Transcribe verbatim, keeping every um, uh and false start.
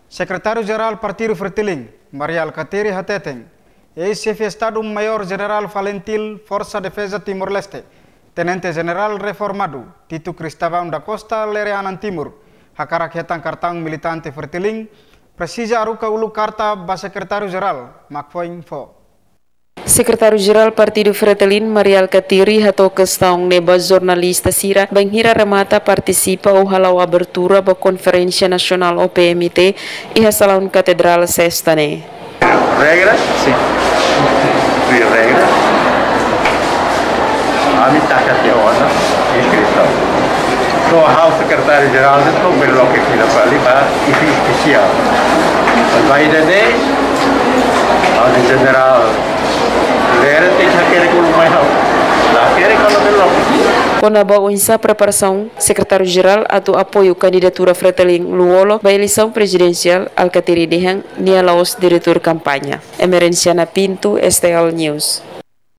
Secretário-Geral Partido Fretilin, Maria Alcatiri Hateteng, ex-chefe Estado-Maior General Valentil Força Defesa Timor-Leste, Tenente General Reformado Tito Cristóvão da Costa Lereanan Timur, hakarak hetang kartang militante Fretilin, precisa aruka ulu karta ba Secretário-Geral, Macfoing Fo. Secretário-Geral Partido Fretilin, Maria Alcatiri, hato questão neba jornalista Sira, Banghira Remata participa o halau abertura ba Conferência Nacional O P M T e a Salão Catedral Sextane. Regras? Sim. Fui regras. A mim está aqui a hora, inscrição. Sou o secretário-geral de todo o bloco aqui na Paliba e fiz especial. Mas vai daí, o general Quando a unsa preparação, secretário-geral atau apoio candidatura Fretilin Luolo ba eleição presidencial Alcatiri Dehang nia laos diretor kampanye. Emerenciana Pinto, S T L News.